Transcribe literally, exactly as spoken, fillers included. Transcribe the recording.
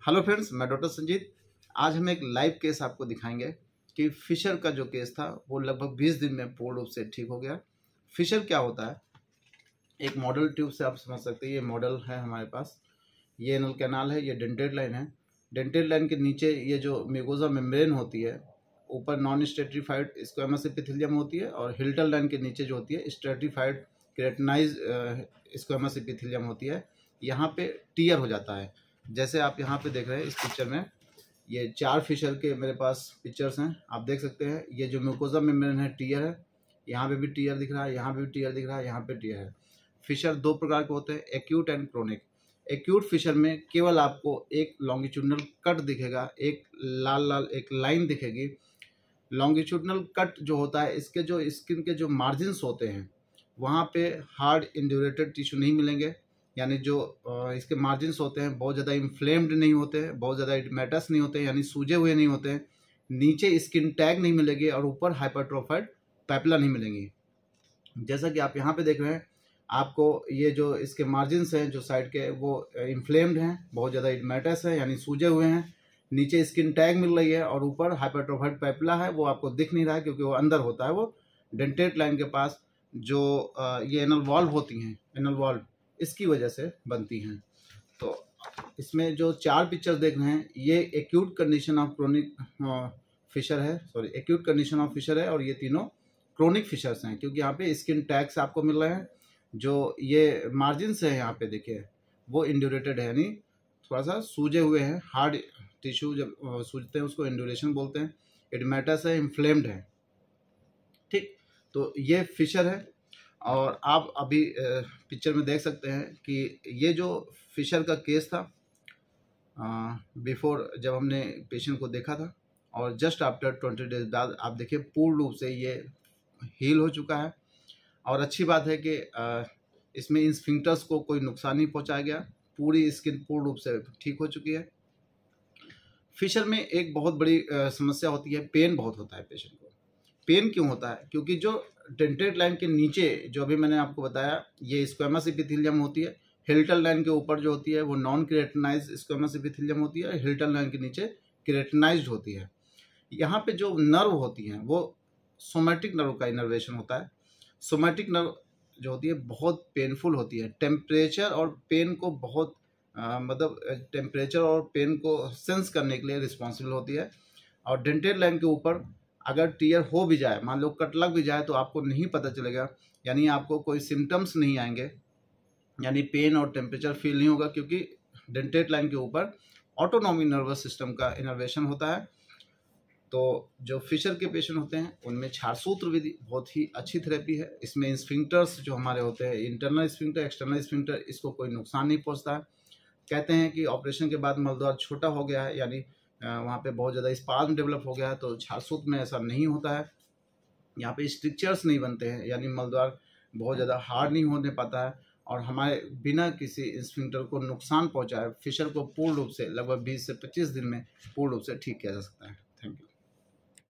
Hello friends, मैं doctor Sanjeet. आज हम एक लाइव केस आपको दिखाएंगे कि फिशर का जो केस था वो लगभग बीस दिन में पूर्ण रूप से ठीक हो गया। फिशर क्या होता है? एक मॉडल ट्यूब से आप समझ सकते हैं। ये मॉडल है हमारे पास, ये एनल कैनाल है, ये डेंटेड लाइन है। डेंटेड लाइन के नीचे ये जो म्यूकोसा मेम्ब्रेन होती है, ऊपर नॉन स्ट्रेटिफाइड स्क्वेमस एपिथेलियम होती है, और हिल्टल लाइन के नीचे जो होती है स्ट्रेटिफाइड केराटिनाइज स्क्वेमस एपिथेलियम होती है। यहाँ पे टीयर हो जाता है। जैसे आप यहाँ पे देख रहे हैं इस पिक्चर में, ये चार फिशर के मेरे पास पिक्चर्स हैं, आप देख सकते हैं। ये जो म्यूकोसा मेम्ब्रेन है टीयर है, यहाँ पे भी टीयर दिख रहा है, यहाँ पे भी टीयर दिख रहा है, यहाँ पे टीयर है। फिशर दो प्रकार के होते हैं, acute and chronic. Acute fissure में केवल आपको एक लॉन्गिट्यूडनल कट दिखेगा, एक लाल लाल एक लाइन दिखेगी। लॉन्गिट्यूडनल कट जो होता है, इसके जो स्किन के जो मार्जिन्स होते हैं वहाँ पे हार्ड इंड्यूरेटेड टिश्यू नहीं मिलेंगे, यानी जो इसके मार्जिन्स होते हैं बहुत ज़्यादा इन्फ्लेम्ड नहीं होते हैं, बहुत ज़्यादा इडमेटस नहीं होते हैं, यानी सूजे हुए नहीं होते हैं। नीचे स्किन टैग नहीं मिलेगी और ऊपर हाइपरट्रोफाइड पैपिला नहीं मिलेंगी। जैसा कि आप यहाँ पे देख रहे हैं, आपको ये जो इसके मार्जिन्स हैं जो साइड के, वो इन्फ्लेम्ड हैं, बहुत ज़्यादा इडमेटस है, यानी सूजे हुए हैं। नीचे स्किन टैग मिल रही है और ऊपर हाइपरट्रोफाइड पैपिला है, वो आपको दिख नहीं रहा है क्योंकि वो अंदर होता है। वो डेंटेड लाइन के पास जो ये एनल वॉल्व होती हैं, एनल वॉल्व इसकी वजह से बनती हैं। तो इसमें जो चार पिक्चर देख रहे हैं, ये acute condition of chronic fissure है, sorry acute condition of fissure है, और ये तीनों क्रोनिक फिशर्स हैं क्योंकि यहाँ पे स्किन टैग्स आपको मिल रहे हैं। जो ये मार्जिन्स है यहाँ पे देखिए, वो इंड्यूरेटेड है, यानी थोड़ा सा सूजे हुए हैं। हार्ड टिश्यू जब सूजते हैं उसको इंड्यूरेशन बोलते हैं। इडमेटस है, इन्फ्लेम्ड है, ठीक। तो ये फिशर है। और आप अभी पिक्चर में देख सकते हैं कि ये जो फिशर का केस था, बिफोर जब हमने पेशेंट को देखा था, और जस्ट आफ्टर ट्वेंटी डेज बाद आप देखिए पूर्ण रूप से ये हील हो चुका है। और अच्छी बात है कि आ, इसमें इन स्फिंक्टर्स को कोई नुकसान नहीं पहुंचाया गया, पूरी स्किन पूर्ण रूप से ठीक हो चुकी है। फिशर में एक बहुत बड़ी आ, समस्या होती है, पेन बहुत होता है पेशेंट को। पेन क्यों होता है? क्योंकि जो डेंटेड लाइन के नीचे जो अभी मैंने आपको बताया, ये स्क्वेमस एपिथेलियम होती है। हिल्टल लाइन के ऊपर जो होती है वो नॉन केराटिनाइज्ड स्क्वेमस एपिथेलियम होती है, हिल्टल लाइन के नीचे केराटिनाइज्ड होती है। यहाँ पे जो नर्व होती हैं वो सोमैटिक नर्व का इनर्वेशन होता है। सोमैटिक नर्व जो होती है बहुत पेनफुल होती है। टेम्परेचर और पेन को बहुत आ, मतलब टेम्परेचर और पेन को सेंस करने के लिए रिस्पॉन्सिबल होती है। और डेंटेड लाइन के ऊपर अगर टीयर हो भी जाए, मान लो कट लग भी जाए, तो आपको नहीं पता चलेगा, यानी आपको कोई सिम्टम्स नहीं आएंगे, यानी पेन और टेम्परेचर फील नहीं होगा, क्योंकि डेंटेड लाइन के ऊपर ऑटोनॉमिक नर्वस सिस्टम का इनर्वेशन होता है। तो जो फिशर के पेशेंट होते हैं उनमें क्षारसूत्र विधि बहुत ही अच्छी थेरेपी है। इसमें स्फिंक्टर्स जो हमारे होते हैं, इंटरनल स्फिंक्टर, एक्सटर्नल स्फिंक्टर, इसको कोई नुकसान नहीं पहुँचता है। कहते हैं कि ऑपरेशन के बाद मलद्वार छोटा हो गया है, यानी वहाँ पे बहुत ज़्यादा स्पाज्म डेवलप हो गया है, तो क्षारसूत्र में ऐसा नहीं होता है। यहाँ पे स्ट्रिक्चर्स नहीं बनते हैं, यानी मलद्वार बहुत ज़्यादा हार्ड नहीं होने पाता है, और हमारे बिना किसी स्फिंक्टर को नुकसान पहुँचाए फिशर को पूर्ण रूप से लगभग बीस से पच्चीस दिन में पूर्ण रूप से ठीक किया जा सकता है। Thank you.